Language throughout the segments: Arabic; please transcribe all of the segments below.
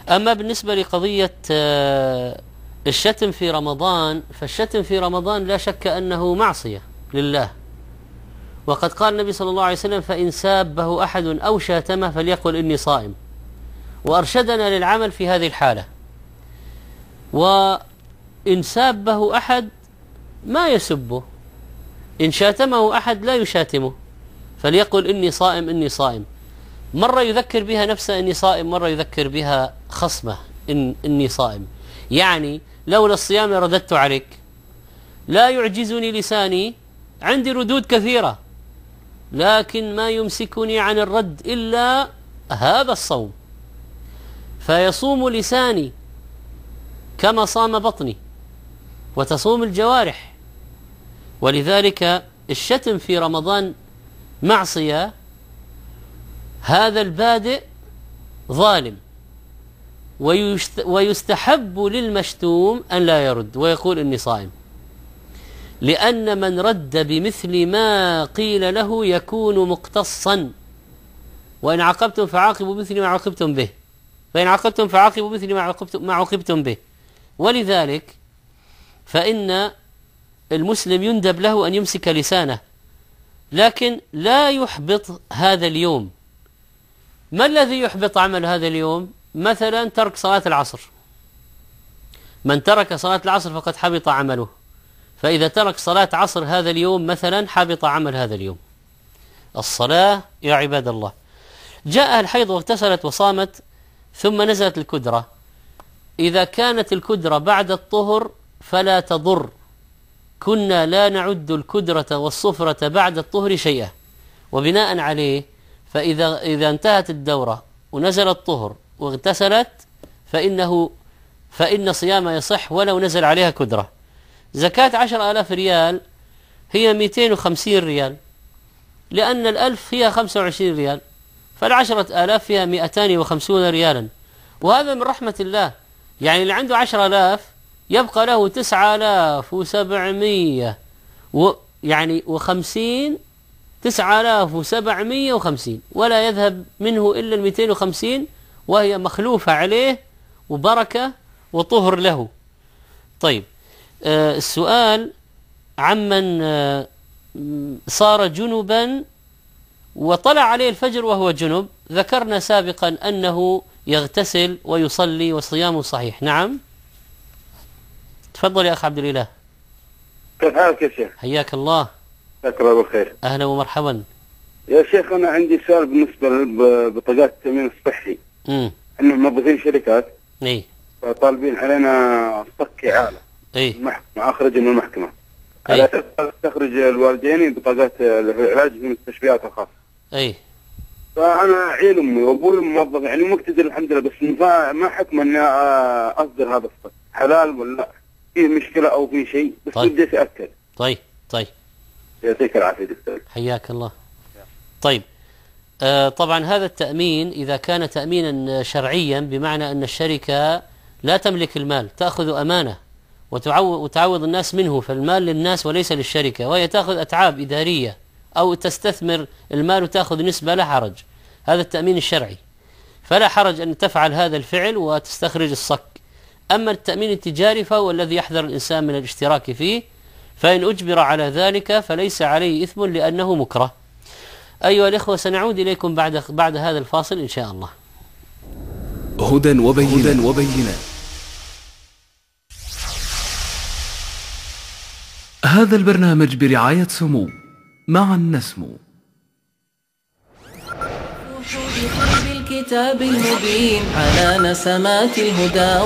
أما بالنسبة لقضية الشتم في رمضان، فالشتم في رمضان لا شك أنه معصية لله، وقد قال النبي صلى الله عليه وسلم: فإن سابه أحد أو شاتمه فليقل إني صائم، وأرشدنا للعمل في هذه الحالة. وإن سابه أحد ما يسبه، إن شاتمه أحد لا يشاتمه، فليقل إني صائم إني صائم. مرة يذكر بها نفسه إني صائم، مرة يذكر بها خصمه إني صائم. يعني لولا الصيام لرددت عليك، لا يعجزني لساني، عندي ردود كثيرة، لكن ما يمسكني عن الرد إلا هذا الصوم، فيصوم لساني كما صام بطني وتصوم الجوارح. ولذلك الشتم في رمضان معصية. هذا البادئ ظالم، ويستحب للمشتوم أن لا يرد ويقول إني صائم، لأن من رد بمثل ما قيل له يكون مقتصا، وإن عاقبتم فعاقبوا بمثل ما عاقبتم به، فإن عاقبتم فعاقبوا بمثل ما عاقبتم به. ولذلك فإن المسلم يندب له أن يمسك لسانه، لكن لا يحبط هذا اليوم. ما الذي يحبط عمل هذا اليوم؟ مثلا ترك صلاة العصر، من ترك صلاة العصر فقد حبط عمله، فإذا ترك صلاة عصر هذا اليوم مثلا حبط عمل هذا اليوم. الصلاة يا عباد الله، جاء الحيض واغتسلت وصامت ثم نزلت الكدرة، إذا كانت الكدرة بعد الطهر فلا تضر، كنا لا نعد الكدرة والصفرة بعد الطهر شيئا، وبناء عليه فإذا انتهت الدورة ونزل الطهر واغتسلت فإن صيام يصح ولو نزل عليها كدرة. زكاة 10,000 ريال هي 250 ريال، لأن 1000 هي 25 ريال، فال10,000 فيها 250 ريالا، وهذا من رحمة الله. يعني اللي عنده 10,000 يبقى له 9,700 يعني 9,750، ولا يذهب منه إلا 250، وهي مخلوفة عليه وبركة وطهر له. طيب، السؤال عمن صار جنبا وطلع عليه الفجر وهو جنب، ذكرنا سابقا أنه يغتسل ويصلي وصيامه صحيح. نعم، تفضل يا أخ عبد الإله. كيف حالك يا شيخ؟ حياك الله. جزاك الله بالخير. أهلا ومرحبا يا شيخ، أنا عندي سؤال بالنسبة لبطاقات التأمين الصحي. إنه موظفين شركات طالبين علينا صك إعالة. المحكمة أخرج من المحكمة على أساس تخرج الوالدين بطاقات العلاج في المستشفيات الخاصة. فأنا عيل أمي وأبوي موظف، يعني مقتدر الحمد لله، بس ما حكم إني أصدر هذا الصك، حلال ولا فيه مشكلة أو فيه شيء؟ بس بدي أتأكد. طيب يعطيك العافية دكتور. حياك الله. طيب، طبعا هذا التأمين إذا كان تأمينا شرعيا، بمعنى أن الشركة لا تملك المال، تأخذ أمانة وتعوض الناس منه، فالمال للناس وليس للشركة، وهي تأخذ أتعاب إدارية أو تستثمر المال وتأخذ نسبة، لا حرج، هذا التأمين الشرعي، فلا حرج أن تفعل هذا الفعل وتستخرج الصك. أما التأمين التجاري فهو الذي يحذر الإنسان من الاشتراك فيه، فإن أجبر على ذلك فليس عليه إثم لأنه مكره. أيها الإخوة، سنعود إليكم بعد هذا الفاصل إن شاء الله. هدى وبينات. هذا البرنامج برعاية سمو، معا نسمو. الكتاب المبين على نسمات الهدى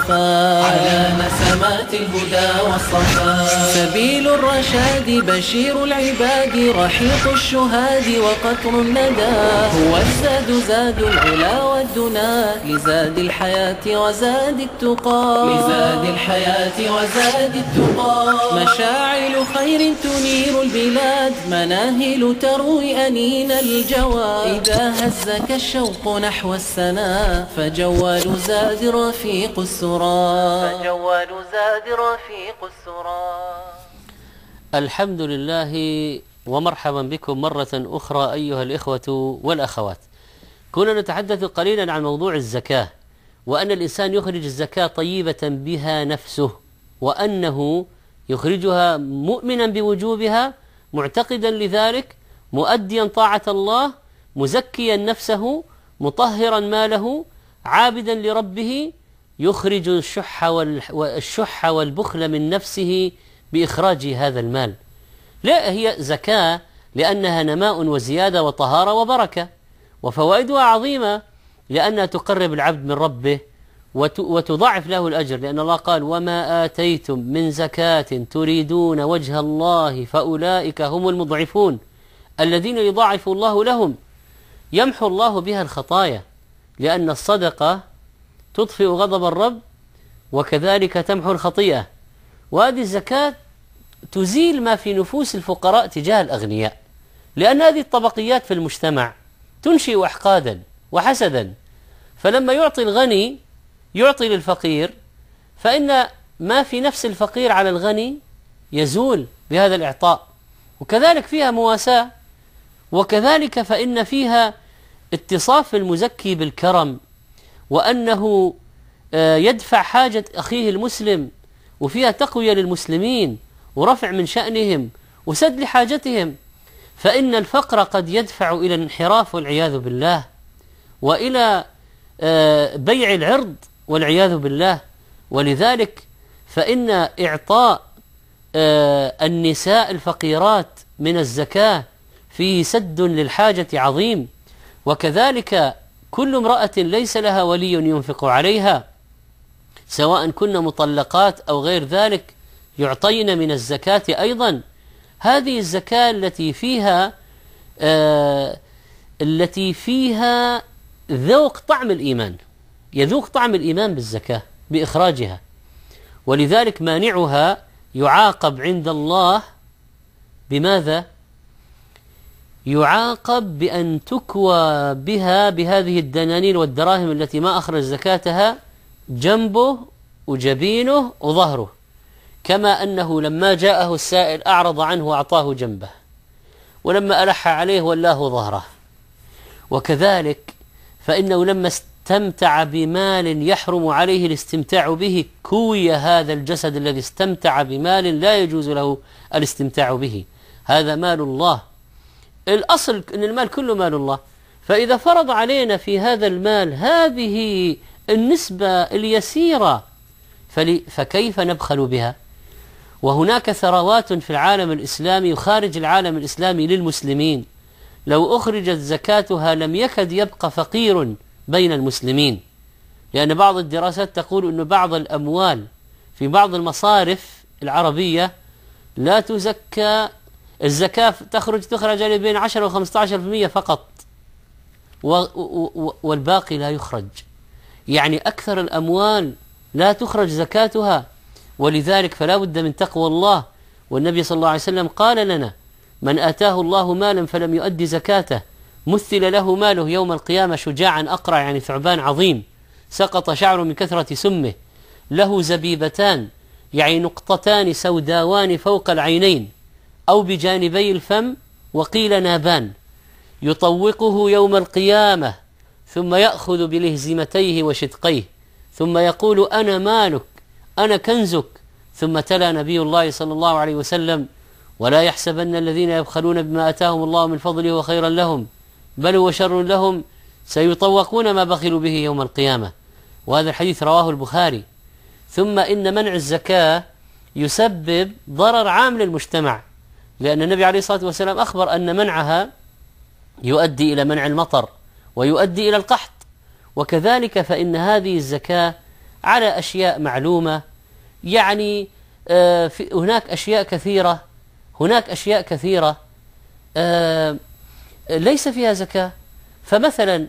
والصفا، سبيل الرشاد بشير العباد، رحيق الشهاد وقطر الندى، هو الزاد زاد العلا والدنا، لزاد الحياة وزاد التقى، مشاعل خير تنير البلاد، مناهل تروي أنين الجوى، إذا هزك الشوق نحو السنا، فجوال زاد رفيق السرى. الحمد لله ومرحبا بكم مرة أخرى أيها الإخوة والأخوات. كنا نتحدث قليلا عن موضوع الزكاة، وأن الإنسان يخرج الزكاة طيبة بها نفسه، وأنه يخرجها مؤمنا بوجوبها، معتقدا لذلك، مؤديا طاعة الله، مزكيا نفسه، مطهرا ماله، عابدا لربه، يخرج الشح والبخل من نفسه بإخراج هذا المال. لا، هي زكاة لأنها نماء وزيادة وطهارة وبركة، وفوائدها عظيمة لأنها تقرب العبد من ربه وتضاعف له الأجر، لأن الله قال: وما آتيتم من زكاة تريدون وجه الله فأولئك هم المضعفون الذين يضاعف الله لهم. يمحو الله بها الخطايا، لأن الصدقة تطفئ غضب الرب وكذلك تمحو الخطيئة. وهذه الزكاة تزيل ما في نفوس الفقراء تجاه الأغنياء، لأن هذه الطبقيات في المجتمع تنشئ أحقادا وحسدا، فلما يعطي الغني يعطي للفقير، فإن ما في نفس الفقير على الغني يزول بهذا الإعطاء. وكذلك فيها مواساة، وكذلك فإن فيها اتصاف المزكي بالكرم، وأنه يدفع حاجة أخيه المسلم، وفيها تقوية للمسلمين ورفع من شأنهم وسد لحاجتهم. فإن الفقر قد يدفع إلى الانحراف والعياذ بالله، وإلى بيع العرض والعياذ بالله. ولذلك فإن إعطاء النساء الفقيرات من الزكاة فيه سد للحاجة عظيم. وكذلك كل امرأة ليس لها ولي ينفق عليها، سواء كن مطلقات أو غير ذلك، يعطين من الزكاة أيضا. هذه الزكاة التي فيها ذوق طعم الإيمان، يذوق طعم الإيمان بالزكاة بإخراجها. ولذلك مانعها يعاقب عند الله بماذا؟ يعاقب بأن تكوى بها بهذه الدنانير والدراهم التي ما أخرج زكاتها جنبه وجبينه وظهره، كما أنه لما جاءه السائل أعرض عنه وأعطاه جنبه، ولما ألح عليه ولاه ظهره. وكذلك فإنه لما استمتع بمال يحرم عليه الاستمتاع به كوي هذا الجسد الذي استمتع بمال لا يجوز له الاستمتاع به، هذا مال الله. الأصل أن المال كله مال الله، فإذا فرض علينا في هذا المال هذه النسبة اليسيرة فكيف نبخل بها؟ وهناك ثروات في العالم الإسلامي وخارج العالم الإسلامي للمسلمين، لو أخرجت زكاتها لم يكد يبقى فقير بين المسلمين، لأن بعض الدراسات تقول أن بعض الأموال في بعض المصارف العربية لا تزكى، الزكاة تخرج بين 10 و 15% فقط، والباقي لا يخرج، يعني أكثر الأموال لا تخرج زكاتها. ولذلك فلا بد من تقوى الله. والنبي صلى الله عليه وسلم قال لنا: من آتاه الله مالا فلم يؤدي زكاته مثل له ماله يوم القيامة شجاعا أقرع، يعني ثعبان عظيم سقط شعره من كثرة سمه، له زبيبتان يعني نقطتان سوداوان فوق العينين أو بجانبي الفم، وقيل نابان، يطوقه يوم القيامة ثم يأخذ بلهزمتيه وشدقيه ثم يقول: أنا مالك أنا كنزك. ثم تلا نبي الله صلى الله عليه وسلم: ولا يحسبن الذين يبخلون بما آتاهم الله من فضله وخيرا لهم بل هو شر لهم سيطوقون ما بخلوا به يوم القيامة. وهذا الحديث رواه البخاري. ثم إن منع الزكاة يسبب ضرر عام للمجتمع، لأن النبي عليه الصلاة والسلام أخبر أن منعها يؤدي إلى منع المطر ويؤدي إلى القحط. وكذلك فإن هذه الزكاة على أشياء معلومة، يعني هناك أشياء كثيرة ليس فيها زكاة. فمثلا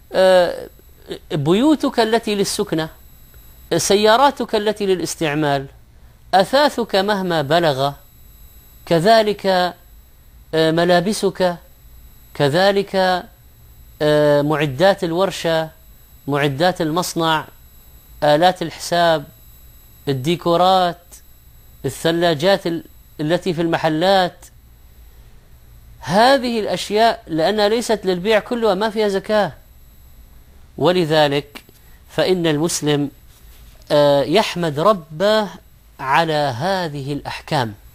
بيوتك التي للسكنة، سياراتك التي للاستعمال، أثاثك مهما بلغ، كذلك ملابسك، كذلك معدات الورشة، معدات المصنع، آلات الحساب، الديكورات، الثلاجات التي في المحلات، هذه الأشياء لأنها ليست للبيع كلها ما فيها زكاة. ولذلك فإن المسلم يحمد ربه على هذه الأحكام.